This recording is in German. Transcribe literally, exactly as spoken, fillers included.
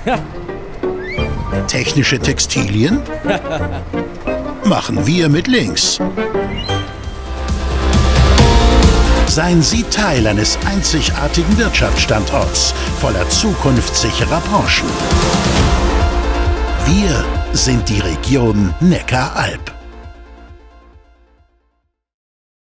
Technische Textilien? Machen wir mit links. Seien Sie Teil eines einzigartigen Wirtschaftsstandorts voller zukunftssicherer Branchen. Wir sind die Region Neckaralb.